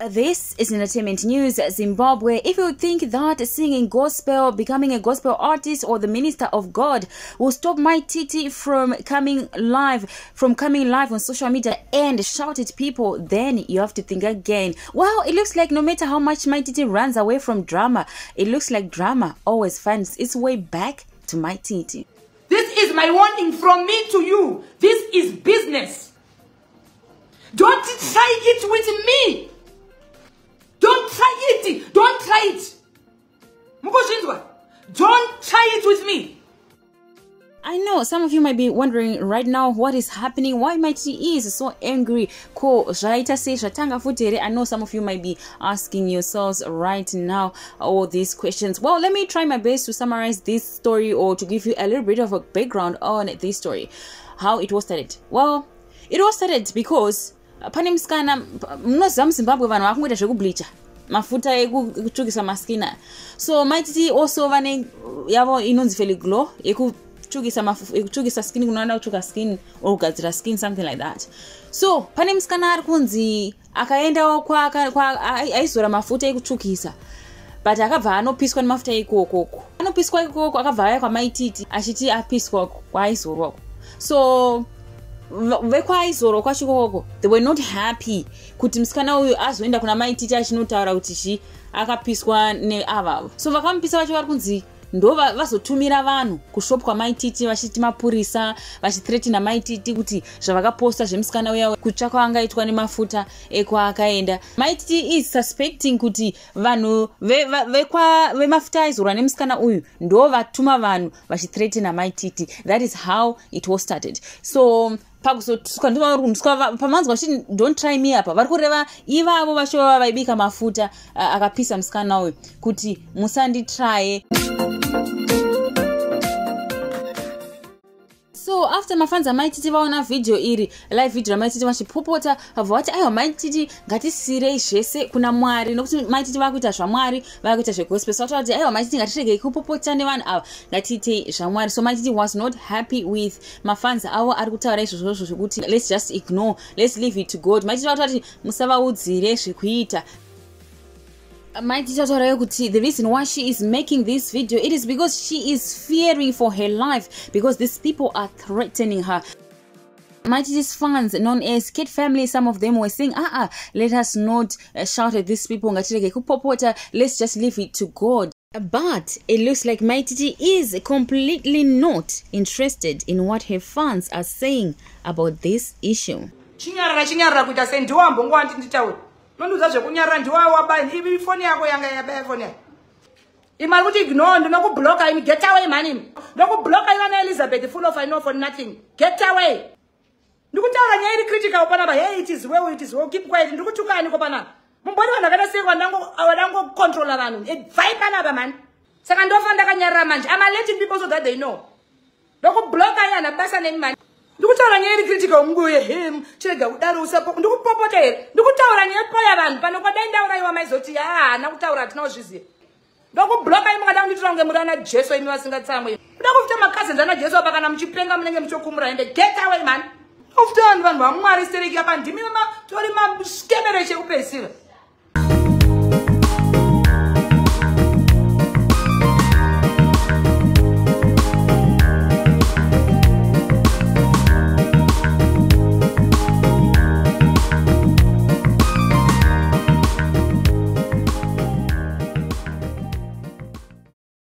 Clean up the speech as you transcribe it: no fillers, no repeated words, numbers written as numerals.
This is entertainment news. Zimbabwe. If you think that singing gospel, becoming a gospel artist or the minister of God will stop Maititi from coming live on social media and shout at people, then you have to think again. Well, it looks like no matter how much Maititi runs away from drama, it looks like drama always finds its way back to Maititi. This is my warning from me to you. This is business. Don't try it with me. Don't try it. Don't try it. Don't try it with me. I know some of you might be wondering right now what is happening, why Maititi is so angry. I know some of you might be asking yourselves right now all these questions. Well, let me try my best to summarize this story or to give you a little bit of a background on this story, how it was started. Well, it was started because pane musikana munoziva muZimbabwe vanhu vakungoita zvekubleacha mafuta ekutsvukisa maskina. So Maititi also vane yavo inonzi Feliglow ekutsvukisa skin kunoda kutsvuka skin or kugadzira skin, something like that. So pane musikana ari kunzi akaendawo aizora mafuta ekutsvukisa, but akabva anopiswa nemafuta ikoko. Anopiswa ikoko akabva aya kwaMaititi achiti apiswa kwaaizorwako. So vekwaizorwa kwacho ikoko, they were not happy kuti musikana uyu azoenda kuna Maititi achinotaura kuti akapiswa neavavo. So vakamupisa vacho vari kunzi ndo vazotumira vanhu kushopu kwaMaititi vachiti mapurisa vachithreatina Maititi kuti zvavakaposta zvemusikana uya kutsvaka angaitwa nemafuta ekwaakaenda. Maititi is suspecting kuti vanhu vemafuta aizorwa nemusikana uyu ndo vatuma vanhu vachithreatina Maititi. That is how it was started. So pamanzwa kuti don't try me apa vari kureva ivavo vashova vaibika mafuta akapisa musikana uyu kuti musanditry. So after mafans aMaititi vaona video iri live video aMaititi vachipopota vabva vati aiwa Maititi ngatisirei zvese kuna Mwari nokuti Maititi vakuita zvamwari vakuita zvegospel. So vati aiwa Maititi ngatiregei kupopota nevanhu ava ngatiite zvamwari. So Maititi was not happy with mafans avo ari kutaura izvozvo zvekuti let's just ignore, let's leave it to God. Maititi vati musavaudzire zvekuita. Maititi told kuti the reason why she is making this video, it is because she is fearing for her life because these people are threatening her. Maititi's fans, known as Kid Family, some of them were saying, let us not shout at these people, let's just leave it to God. But it looks like Maititi is completely not interested in what her fans are saying about this issue. Nonduza zvekunyarara ndiwawe wabani ivi phone yako yanga yabaya phone yako imali kuti ignore ndinokublocker imi get away mani ndokublocker ivana Elizabeth full of I know for nothing get away ndikutaura nyaya iri critical panapa hey it is well keep quiet ndikutukani ko panapa mumboni vanhu vakadasekwa ndango controller vanhu vibe panapa man saka ndofa ndakanyarara manje I'm letting people so that they know ndokublocker yana basa nemani ndikutaura nyaya iri critical munguye him chega udaro usapo ndikupopota here ndikutaura nyaya poya vanhu pano kwadai ndauraiwa maizoti nakutaura tinozviziva ndokubloka imi kada kunditora kunge muri ana Jesu imi vasingatsamwe kuda kufuta macousins ana Jesu apa kana muchipenga munenge muchokumura ende get away man ufuta vanhu vaMwari stereki apa ndimi tori maskemere chekupedzisira